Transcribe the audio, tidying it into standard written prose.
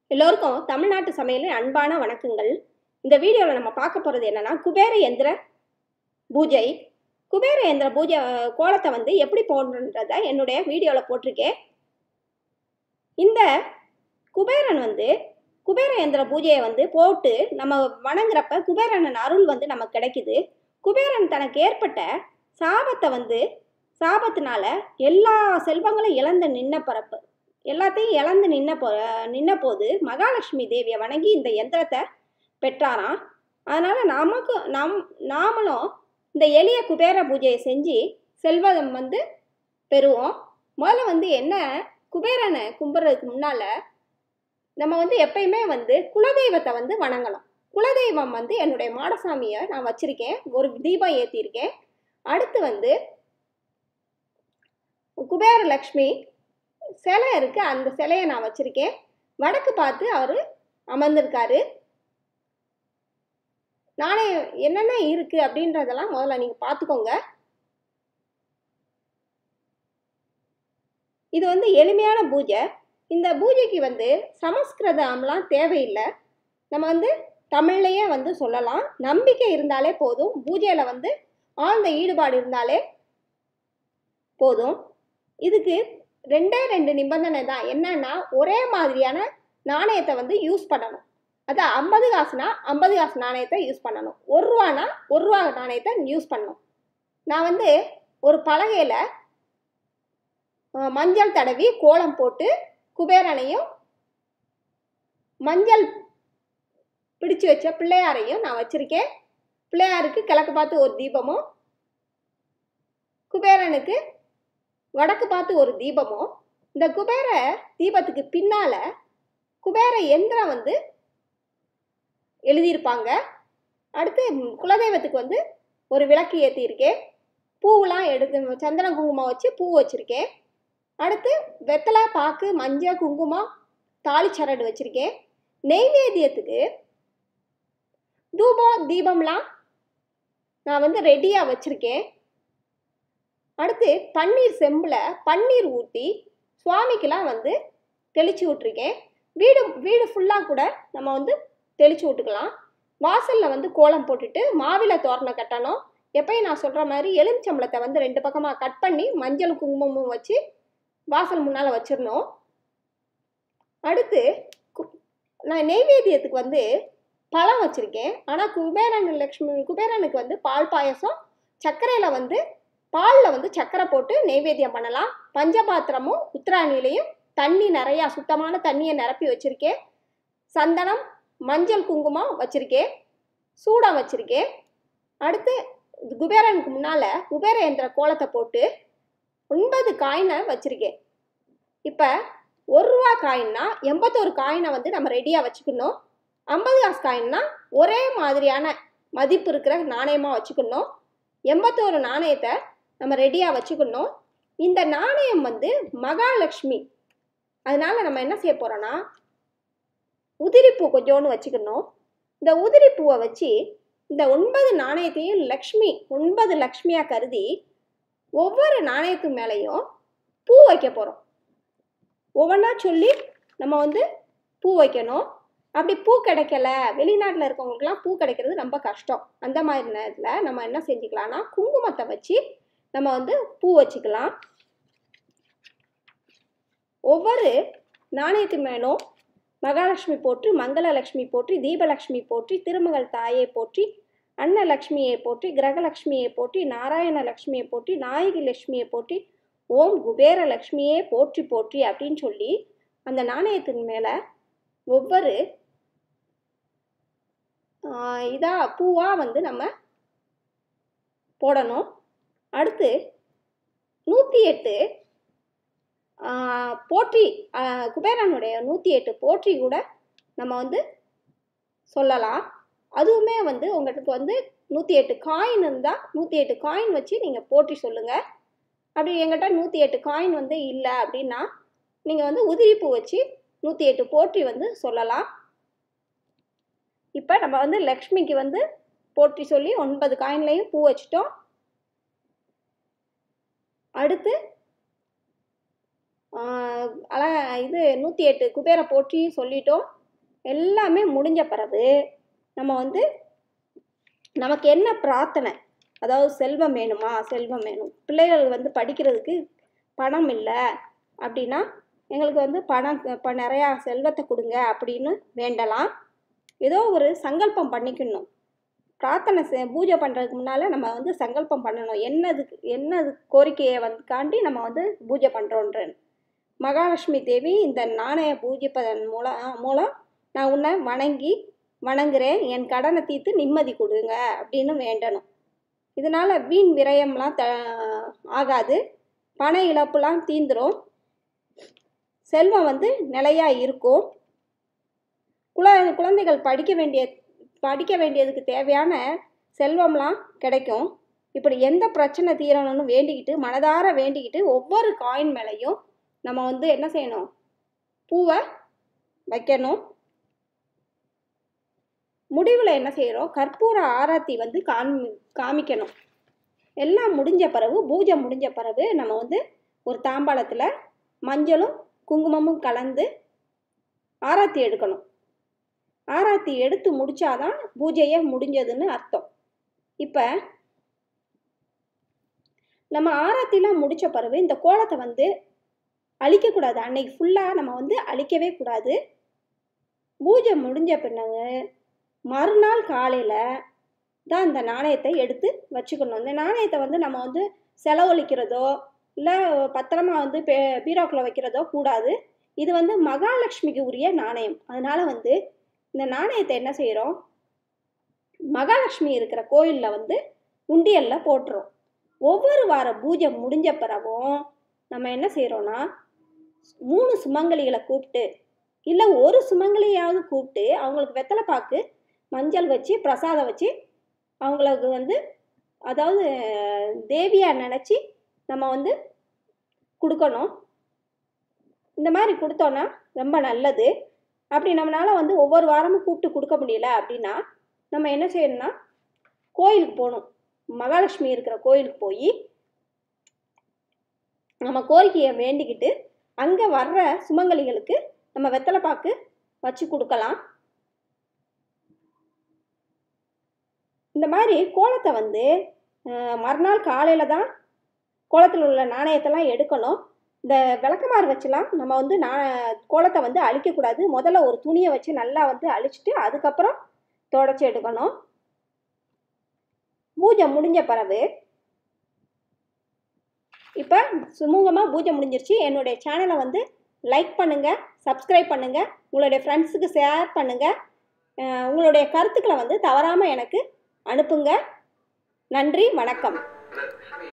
எல்லோருக்கும் தமிழ்நாட்டு சமையலின் அன்பான வணக்கங்கள். இந்த வீடியோவில் நம்ம பார்க்க போகிறது என்னன்னா, குபேர எந்திர பூஜை. குபேர எந்திர பூஜை கோலத்தை வந்து எப்படி போடணுன்றதை என்னுடைய வீடியோவில் போட்டிருக்கேன். இந்த குபேரன் வந்து குபேர எந்திர பூஜையை வந்து போட்டு நம்ம வணங்குறப்ப குபேரன் அருள் வந்து நமக்கு கிடைக்குது. குபேரன் தனக்கு ஏற்பட்ட சாபத்தினால எல்லா செல்வங்களும் இழந்து எல்லாத்தையும் இழந்து நின்ன போது மகாலட்சுமி தேவியை வணங்கி இந்த யந்திரத்தை பெற்றாராம். அதனால் நாமளும் இந்த எளிய குபேர பூஜையை செஞ்சு செல்வம் வந்து பெறுவோம். முதல்ல வந்து என்ன, குபேரனை கும்பிட்றதுக்கு முன்னால் நம்ம வந்து எப்பயுமே வந்து குலதெய்வத்தை வந்து வணங்கலாம். குலதெய்வம் வந்து என்னுடைய மாடசாமியை நான் வச்சுருக்கேன், ஒரு தீபம் ஏற்றிருக்கேன். அடுத்து வந்து குபேர லக்ஷ்மி சிலை இருக்குது, அந்த சிலையை நான் வச்சுருக்கேன். வடக்கு பார்த்து அவர் அமர்ந்திருக்காரு. நாணயம் என்னென்ன இருக்குது அப்படின்றதெல்லாம் முதல்ல நீங்கள் பார்த்துக்கோங்க. இது வந்து எளிமையான பூஜை. இந்த பூஜைக்கு வந்து சமஸ்கிருதம்லாம் தேவையில்லை. நம்ம வந்து தமிழ்லையே வந்து சொல்லலாம். நம்பிக்கை இருந்தாலே போதும், பூஜையில் வந்து ஆழ்ந்த ஈடுபாடு இருந்தாலே போதும். இதுக்கு ரெண்டு நிபந்தனை தான். என்னன்னா, ஒரே மாதிரியான நாணயத்தை வந்து யூஸ் பண்ணணும். அது 50 காசுனா 50 காசு நாணயத்தை யூஸ் பண்ணணும். 1 ரூபானா 1 ரூபா நாணயத்தை யூஸ் பண்ணணும். நான் வந்து ஒரு பலகையில் மஞ்சள் தடவி கோலம் போட்டு குபேரனையும் மஞ்சள் பிடிச்சு வச்ச பிள்ளையாரையும் நான் வச்சுருக்கேன். பிள்ளையாருக்கு கிழக்கு பார்த்து ஒரு தீபமும், குபேரனுக்கு வடக்கு பார்த்து ஒரு தீபமும். இந்த குபேர தீபத்துக்கு பின்னால் குபேர எந்திரம் வந்து எழுதியிருப்பாங்க. அடுத்து குலதெய்வத்துக்கு வந்து ஒரு விளக்கு ஏற்றியிருக்கேன். பூவெலாம் எடுத்து சந்தன குங்குமம் வச்சு பூ வச்சுருக்கேன். அடுத்து வெத்தலை, பாக்கு, மஞ்சள், குங்குமம், தாலிச்சரடு வச்சுருக்கேன். நெய்வேத்தியத்துக்கு தூபம் தீபம்லாம் நான் வந்து ரெடியாக வச்சுருக்கேன். அடுத்து பன்னீர் செம்பில் பன்னீர் ஊற்றி சுவாமிக்கெலாம் வந்து தெளித்து விட்ருக்கேன். வீடு ஃபுல்லாக கூட நம்ம வந்து தெளித்து விட்டுக்கலாம். வாசலில் வந்து கோலம் போட்டுட்டு மாவில தோரணை கட்டணும். எப்பயும் நான் சொல்கிற மாதிரி எலுமிச்சம்பழத்தை வந்து 2 பக்கமாக கட் பண்ணி மஞ்சள் குங்குமமும் வச்சு வாசல் முன்னால் வச்சிடணும். அடுத்து நான் நெய்வேத்தியத்துக்கு வந்து பழம் வச்சுருக்கேன். ஆனால் குபேரனுக்கு வந்து பால் பாயசம், சர்க்கரையில் வந்து பாலில் வந்து சர்க்கரை போட்டு நெய்வேத்தியம் பண்ணலாம். பஞ்சபாத்திரமும் உத்திராணிலையும் தண்ணி நிறையா சுத்தமான தண்ணியை நிரப்பி வச்சுருக்கேன். சந்தனம், மஞ்சள், குங்குமம் வச்சுருக்கேன். சூடம் வச்சுருக்கேன். அடுத்து குபேரனுக்கு முன்னால் குபேர எந்திர கோலத்தை போட்டு 9 காயினை வச்சுருக்கேன். இப்போ 1 ரூபா காயின்னா 81 காயினை வந்து நம்ம ரெடியாக வச்சுக்கணும். 50 காசு காயின்னா ஒரே மாதிரியான மதிப்பு இருக்கிற நாணயமாக வச்சுக்கணும். 81 நாணயத்தை நம்ம ரெடியாக வச்சுக்கணும். இந்த நாணயம் வந்து மகாலட்சுமி, அதனால் நம்ம என்ன செய்ய போகிறோன்னா, உதிரிப்பூ கொஞ்சோன்னு வச்சுக்கணும். இந்த உதிரிப்பூவை வச்சு இந்த 9 நாணயத்தையும் 9 லக்ஷ்மியாக கருதி ஒவ்வொரு நாணயத்து மேலேயும் பூ வைக்க போகிறோம். ஒவ்வொன்றா சொல்லி நம்ம வந்து பூ வைக்கணும். அப்படி பூ கிடைக்கல, வெளிநாட்டில் இருக்கவங்களுக்குலாம் பூ கிடைக்கிறது ரொம்ப கஷ்டம். அந்த மாதிரி நேரத்தில் நம்ம என்ன செஞ்சுக்கலாம்னா, குங்குமத்தை வச்சு நம்ம வந்து பூ வச்சுக்கலாம். ஒவ்வொரு நாணயத்து மேலும் மகாலட்சுமி போற்றி, மங்களலட்சுமி போற்றி, தீபலட்சுமி போற்றி, திருமகள் தாயை போற்றி, அன்னலட்சுமியை போற்றி, கிரகலட்சுமியை போற்றி, நாராயண லட்சுமியை போற்றி, நாயகி லட்சுமியை போற்றி, ஓம் குபேர லட்சுமியே போற்றி போற்றி அப்படின்னு சொல்லி அந்த நாணயத்தின் மேலே ஒவ்வொரு பூவாக வந்து நம்ம போடணும். அடுத்து 108 போற்றி, குபேரனுடைய 108 போற்றி கூட நம்ம வந்து சொல்லலாம். அதுவுமே வந்து உங்களுக்கு வந்து 108 காயின் இருந்தால் 108 காயின் வச்சு நீங்கள் போற்றி சொல்லுங்கள். அப்படி எங்கிட்ட 108 காயின் வந்து இல்லை அப்படின்னா நீங்கள் வந்து உதிரிப்பூ வச்சு 108 போற்றி வந்து சொல்லலாம். இப்போ நம்ம வந்து லக்ஷ்மிக்கு வந்து போற்றி சொல்லி 9 காயின்லையும் பூ வச்சிட்டோம். அடுத்து இது 108 குபேர போற்றியும் சொல்லிட்டோம். எல்லாமே முடிஞ்ச பிறகு நம்ம வந்து நமக்கு என்ன பிரார்த்தனை, அதாவது செல்வம் வேணுமா, செல்வம் வேணும், பிள்ளைகள் வந்து படிக்கிறதுக்கு பணம் இல்லை அப்படின்னா எங்களுக்கு வந்து பணம் இப்போ நிறையா செல்வத்தை கொடுங்க அப்படின்னு வேண்டலாம். ஏதோ ஒரு சங்கல்பம் பண்ணிக்கணும். பிரார்த்தனை பூஜை பண்ணுறதுக்கு முன்னால் நம்ம வந்து சங்கல்பம் பண்ணணும். என்னது கோரிக்கையை வந்து காண்டி நம்ம வந்து பூஜை பண்ணுறோன்றன்னு. மகாலட்சுமி தேவி, இந்த நாணய பூஜிப்பதன் மூலம் நான் உன்னை வணங்குறேன், என் கடனை தீர்த்து நிம்மதி கொடுங்க அப்படின்னு வேண்டணும். இதனால் வீண் விரயம்லாம் ஆகாது, பண இழப்புலாம் தீந்துடும், செல்வம் வந்து நிலையாக இருக்கும். குழந்தைகள் படிக்க வேண்டியதுக்கு தேவையான செல்வம்லாம் கிடைக்கும். இப்படி எந்த பிரச்சனை தீரணும்னு வேண்டிக்கிட்டு, மனதார வேண்டிக்கிட்டு, ஒவ்வொரு காயின் மேலேயும் நம்ம வந்து என்ன செய்யணும், பூவை வைக்கணும். முடிவில் என்ன செய்கிறோம், கற்பூர ஆராத்தி வந்து காமிக்கணும். எல்லாம் முடிஞ்ச பிறகு, பூஜை முடிஞ்ச பிறகு நம்ம வந்து ஒரு தாம்பாளத்தில் மஞ்சளும் குங்குமமும் கலந்து ஆராத்தி எடுக்கணும். ஆராத்தி எடுத்து முடிச்சாதான் பூஜையே முடிஞ்சதுன்னு அர்த்தம். இப்போ நம்ம ஆராத்திலாம் முடித்த பிறகு இந்த கோலத்தை வந்து அழிக்கக்கூடாது. அன்னைக்கு ஃபுல்லாக நம்ம வந்து அழிக்கவே கூடாது. பூஜை முடிஞ்ச பின்னகு மறுநாள் காலையில் தான் இந்த நாணயத்தை எடுத்து வச்சுக்கணும். இந்த நாணயத்தை வந்து நம்ம வந்து செலவழிக்கிறதோ இல்லை பத்திரமா வந்து பீரோக்குள்ள வைக்கிறதோ கூடாது. இது வந்து மகாலட்சுமிக்கு உரிய நாணயம். அதனால் வந்து இந்த நாணயத்தை என்ன செய்கிறோம், மகாலட்சுமி இருக்கிற கோயிலில் வந்து உண்டியலில் போட்டுரும். ஒவ்வொரு வார பூஜை முடிஞ்ச பிறகும் நம்ம என்ன செய்கிறோன்னா 3 சுமங்கலிகளை கூப்பிட்டு, இல்லை ஒரு சுமங்கலியாவது கூப்பிட்டு அவங்களுக்கு வெத்தலை பாக்கு மஞ்சள் வச்சு பிரசாதம் வச்சு அவங்களுக்கு வந்து அதாவது தேவியாக நினச்சி நம்ம வந்து கொடுக்கணும். இந்த மாதிரி கொடுத்தோன்னா ரொம்ப நல்லது. அப்படி நம்மளால் வந்து ஒவ்வொரு வாரமும் கூப்பிட்டு கொடுக்க முடியல அப்படின்னா நம்ம என்ன செய்யணும்னா கோயிலுக்கு போகணும். மகாலட்சுமி இருக்கிற கோயிலுக்கு போய் நம்ம கோரிக்கையை வேண்டிக்கிட்டு அங்கே வர்ற சுமங்கலிகளுக்கு நம்ம வெத்தலை பாக்கு வச்சு கொடுக்கலாம். இந்த மாதிரி கோலத்தை வந்து மறுநாள் காலையில் தான் கோலத்தில் உள்ள நாணயத்தெல்லாம் எடுக்கணும். இந்த விளக்கமாறு வச்சுலாம் நம்ம வந்து கோலத்தை வந்து அழிக்கக்கூடாது. முதல்ல ஒரு துணியை வச்சு நல்லா வந்து அழிச்சிட்டு அதுக்கப்புறம் தொடச்சி எடுக்கணும். பூஜை முடிஞ்ச பிறகு இப்போ சுமூகமாக பூஜை முடிஞ்சிருச்சு. என்னுடைய சேனலை வந்து லைக் பண்ணுங்கள், சப்ஸ்கிரைப் பண்ணுங்கள், உங்களுடைய ஃப்ரெண்ட்ஸுக்கு ஷேர் பண்ணுங்கள். உங்களுடைய கருத்துக்களை வந்து தவறாமல் எனக்கு அனுப்புங்க. நன்றி, வணக்கம்.